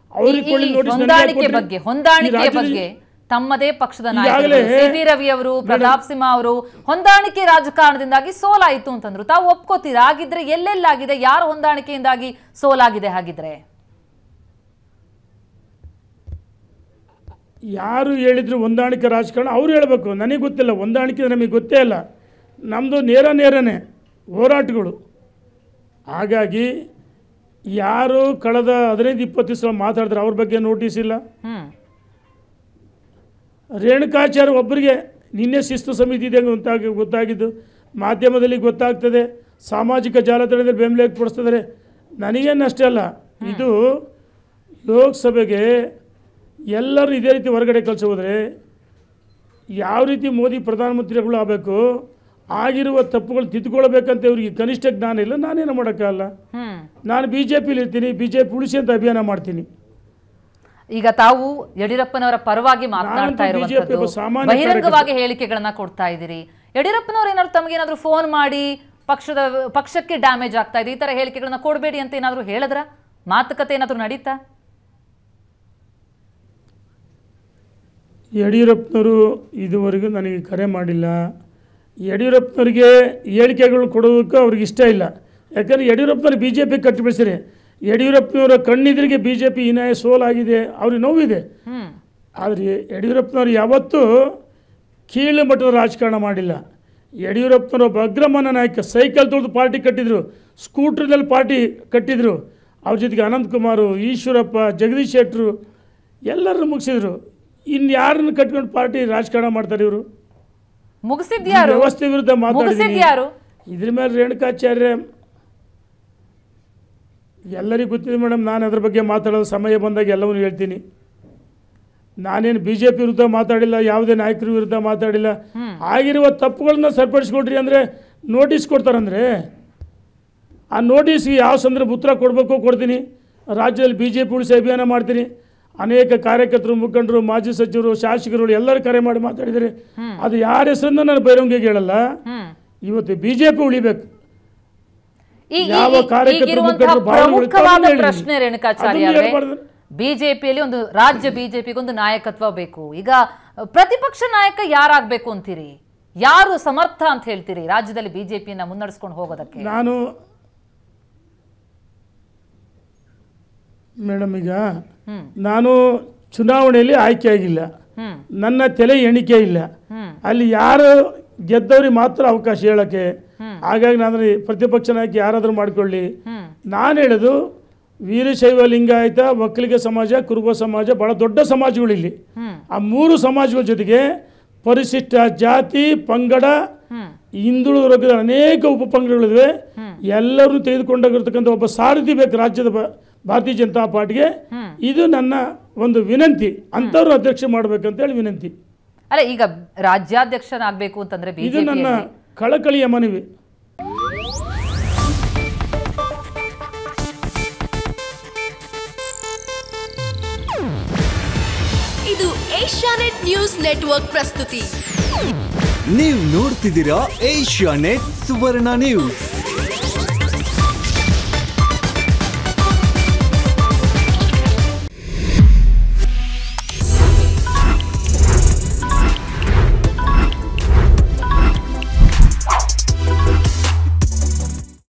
ಹೊಂದಾಣಿಕೆ ಬಗ್ಗೆ ತಮ್ಮದೇ ಪಕ್ಷದ ನಾಯಕರು ಸಿ.ಟಿ. ರವಿ ಅವರು, ಪ್ರತಾಪ್ ಸಿಂಹ ಅವರು ಹೊಂದಾಣಿಕೆ ರಾಜಕಾರಣದಿಂದಾಗಿ ಸೋಲಾಯಿತು ಅಂತಂದ್ರು. ತಾವು ಒಪ್ಕೋತೀರಾ? ಆಗಿದ್ರೆ ಎಲ್ಲೆಲ್ಲಾಗಿದೆ, ಯಾರು ಹೊಂದಾಣಿಕೆಯಿಂದಾಗಿ ಸೋಲಾಗಿದೆ? ಹಾಗಿದ್ರೆ ಯಾರು ಹೇಳಿದ್ರು ಹೊಂದಾಣಿಕೆ ರಾಜಕಾರಣ ಅವ್ರು ಹೇಳಬೇಕು, ನನಗೆ ಗೊತ್ತಿಲ್ಲ. ಹೊಂದಾಣಿಕೆ ನಮಗೆ ಗೊತ್ತೇ ಇಲ್ಲ. ನಮ್ಮದು ನೇರನೇ ಹೋರಾಟಗಳು. ಹಾಗಾಗಿ ಯಾರು ಕಳೆದ 15-20 ಸಲ ಮಾತಾಡಿದ್ರೆ ಅವ್ರ ಬಗ್ಗೆ ನೋಟಿಸ್ ಇಲ್ಲ. ರೇಣುಕಾಚಾರ್ಯ ಒಬ್ಬರಿಗೆ ನಿನ್ನೆ ಶಿಸ್ತು ಸಮಿತಿ ಇದೆ ಗೊತ್ತಾಗಿದ್ದು, ಮಾಧ್ಯಮದಲ್ಲಿ ಗೊತ್ತಾಗ್ತದೆ, ಸಾಮಾಜಿಕ ಜಾಲತಾಣದಲ್ಲಿ ಬೆಂಬಲ ವ್ಯಕ್ತಪಡಿಸ್ತಿದ್ದಾರೆ. ನನಗೇನು ಅಷ್ಟೇ ಅಲ್ಲ, ಇದು ಲೋಕಸಭೆಗೆ ಎಲ್ಲರೂ ಇದೇ ರೀತಿ ಹೊರಗಡೆ ಕಳಿಸಿ ಹೋದರೆ ಯಾವ ರೀತಿ ಮೋದಿ ಪ್ರಧಾನಮಂತ್ರಿಗಳು ಆಗಬೇಕು, ಆಗಿರುವ ತಪ್ಪುಗಳು ತಿದ್ದುಕೊಳ್ಬೇಕಂತ ಇವ್ರಿಗೆ ಕನಿಷ್ಠ ಜ್ಞಾನ ಇಲ್ಲ. ನಾನೇನು ಮಾಡೋಕ್ಕಾಗಲ್ಲ. ನಾನು BJPಲಿ ಇರ್ತೀನಿ, BJP ಉಳಿಸಿ ಅಂತ ಅಭಿಯಾನ ಮಾಡ್ತೀನಿ. ಈಗ ತಾವು ಯಡಿಯೂರಪ್ಪನವರ ಪರವಾಗಿ ಮಾತನಾಡ್ತಾ ಇರುವಂತದ್ದು, ಬಹಿರಂಗವಾಗಿ ಹೇಳಿಕೆಗಳನ್ನ ಕೊಡ್ತಾ ಇದ್ದೀರಿ. ಯಡಿಯೂರಪ್ಪನವರು ಏನಾದ್ರು ತಮಗೇನಾದ್ರು ಫೋನ್ ಮಾಡಿ ಪಕ್ಷಕ್ಕೆ ಡ್ಯಾಮೇಜ್ ಆಗ್ತಾ ಇದೆ, ಈ ತರ ಹೇಳಿಕೆಗಳನ್ನ ಕೊಡಬೇಡಿ ಅಂತ ಏನಾದ್ರು ಹೇಳಿದ್ರ? ಮಾತುಕತೆ ಏನಾದ್ರು ನಡೀತಾ? ಯಡಿಯೂರಪ್ಪನವರು ಇದುವರೆಗೂ ನನಗೆ ಕರೆ ಮಾಡಿಲ್ಲ. ಯಡಿಯೂರಪ್ಪನವರಿಗೆ ಹೇಳಿಕೆಗಳು ಕೊಡೋದಕ್ಕೆ ಅವ್ರಿಗೆ ಇಷ್ಟ ಇಲ್ಲ. ಯಾಕಂದರೆ ಯಡಿಯೂರಪ್ಪನವ್ರು BJP ಕಟ್ಟಿ ಬೆಳೆಸಿರಿ. ಯಡಿಯೂರಪ್ಪನವರ ಕಣ್ಣಿದ್ರಿಗೆ BJP ಹೀನಾಯ ಸೋಲಾಗಿದೆ, ಅವ್ರಿಗೆ ನೋವಿದೆ. ಆದರೆ ಯಡಿಯೂರಪ್ಪನವರು ಯಾವತ್ತೂ ಕೀಳು ಮಟ್ಟದ ರಾಜಕಾರಣ ಮಾಡಿಲ್ಲ. ಯಡಿಯೂರಪ್ಪನವರು ಒಬ್ಬ ಅಗ್ರಮಾನ್ಯ ನಾಯಕ. ಸೈಕಲ್ ತೊಳೆದು ಪಾರ್ಟಿ ಕಟ್ಟಿದ್ರು, ಸ್ಕೂಟ್ರದಲ್ಲಿ ಪಾರ್ಟಿ ಕಟ್ಟಿದ್ರು. ಅವ್ರ ಜೊತೆಗೆ ಅನಂತಕುಮಾರ್, ಈಶ್ವರಪ್ಪ, ಜಗದೀಶ್ ಶೆಟ್ಟರು ಎಲ್ಲರನ್ನು ಮುಗಿಸಿದ್ರು. ಇನ್ನು ಯಾರನ್ನು ಕಟ್ಕೊಂಡು ಪಾರ್ಟಿ ರಾಜಕಾರಣ ಮಾಡ್ತಾರೆ ಇವರು? ಮುಗಿಸಿದ್ಯಾರು? ವ್ಯವಸ್ಥೆ ವಿರುದ್ಧ ಮಾತಾಡಿದ್ರು. ಇದ್ರ ಮೇಲೆ ರೇಣುಕಾಚಾರ್ಯ ಎಲ್ಲರಿಗೂ ಗೊತ್ತಿದೆ ಮೇಡಮ್. ನಾನು ಅದ್ರ ಬಗ್ಗೆ ಮಾತಾಡೋದು ಸಮಯ ಬಂದಾಗ ಎಲ್ಲವನ್ನೂ ಹೇಳ್ತೀನಿ. ನಾನೇನು BJP ವಿರುದ್ಧ ಮಾತಾಡಿಲ್ಲ, ಯಾವುದೇ ನಾಯಕರ ವಿರುದ್ಧ ಮಾತಾಡಿಲ್ಲ. ಆಗಿರುವ ತಪ್ಪುಗಳನ್ನ ಸರಿಪಡಿಸ್ಕೊಡ್ರಿ ಅಂದರೆ ನೋಟಿಸ್ ಕೊಡ್ತಾರಂದರೆ ಆ ನೋಟಿಸ್ಗೆ ಯಾವ ಸಂದರ್ಭ ಉತ್ತರ ಕೊಡಬೇಕು ಕೊಡ್ತೀನಿ. ರಾಜ್ಯದಲ್ಲಿ BJP ಉಳಿಸಿ ಅಭಿಯಾನ ಮಾಡ್ತೀನಿ. ಅನೇಕ ಕಾರ್ಯಕರ್ತರು, ಮುಖಂಡರು, ಮಾಜಿ ಸಚಿವರು, ಶಾಸಕರು ಎಲ್ಲರೂ ಕರೆ ಮಾಡಿ ಮಾತಾಡಿದರೆ ಅದು ಯಾರ ಹೆಸರನ್ನ ನಾನು ಬಹಿರಂಗವಾಗಿ ಹೇಳಲ್ಲ. ಇವತ್ತು BJP ಉಳಿಬೇಕು. ಪ್ರಮುಖವಾದ ಪ್ರಶ್ನೆ ರೇಣುಕಾಚಾರ್ಯ ಅವರೇ, ಬಿಜೆಪಿಯಲ್ಲಿ ಒಂದು ರಾಜ್ಯ ಬಿಜೆಪಿಗೆ ಒಂದು ನಾಯಕತ್ವ ಬೇಕು. ಈಗ ಪ್ರತಿಪಕ್ಷ ನಾಯಕ ಯಾರಾಗಬೇಕು ಅಂತೀರಿ? ಯಾರು ಸಮರ್ಥ ಅಂತ ಹೇಳ್ತೀರಿ ರಾಜ್ಯದಲ್ಲಿ ಬಿಜೆಪಿಯನ್ನ ಮುನ್ನಡೆಸ್ಕೊಂಡು ಹೋಗೋದಕ್ಕೆ? ನಾನು ಮೇಡಮ್, ಈಗ ನಾನು ಚುನಾವಣೆಯಲ್ಲಿ ಆಯ್ಕೆಯಾಗಿಲ್ಲ, ನನ್ನ ತಲೆ ಎಣಿಕೆ ಇಲ್ಲ. ಅಲ್ಲಿ ಯಾರು ಗೆದ್ದವ್ರಿಗೆ ಮಾತ್ರ ಅವಕಾಶ ಹೇಳಕ್ಕೆ. ಹಾಗಾಗಿ ನಾನು ಪ್ರತಿಪಕ್ಷ ನಾಯಕ ಯಾರಾದರೂ ಮಾಡ್ಕೊಳ್ಳಿ. ನಾನು ಹೇಳೋದು ವೀರಶೈವ ಲಿಂಗಾಯತ, ಒಕ್ಕಲಿಗ ಸಮಾಜ, ಕುರುಬ ಸಮಾಜ ಬಹಳ ದೊಡ್ಡ ಸಮಾಜಗಳಿಲ್ಲಿ. ಆ 3 ಸಮಾಜಗಳ ಜೊತೆಗೆ ಪರಿಶಿಷ್ಟ ಜಾತಿ, ಪಂಗಡ, ಹಿಂದುಳಿದ ವರ್ಗದ ಅನೇಕ ಉಪಪಂಗಡಗಳಿವೆ. ಎಲ್ಲರೂ ತೆಗೆದುಕೊಂಡೋಗಿರ್ತಕ್ಕಂಥ ಒಬ್ಬ ಸಾರಥಿ ಬೇಕು ರಾಜ್ಯದ ಭಾರತೀಯ ಜನತಾ ಪಾರ್ಟಿಗೆ. ಇದು ನನ್ನ ಒಂದು ವಿನಂತಿ. ಅಂಥವ್ರು ಅಧ್ಯಕ್ಷ ಮಾಡ್ಬೇಕಂತ ಹೇಳಿ ವಿನಂತಿ. ಅಲ್ಲ, ಈಗ ರಾಜ್ಯಾಧ್ಯಕ್ಷನಾಗಬೇಕು ಅಂತಂದ್ರೆ ಇದು ನನ್ನ ಕಳಕಳಿಯ ಮನವಿ. ಇದು ಏಷ್ಯಾನೆಟ್ ನ್ಯೂಸ್ ನೆಟ್ವರ್ಕ್ ಪ್ರಸ್ತುತಿ. ನೀವು ನೋಡ್ತಿದ್ದೀರಾ ಏಷ್ಯಾನೆಟ್ ಸುವರ್ಣ ನ್ಯೂಸ್.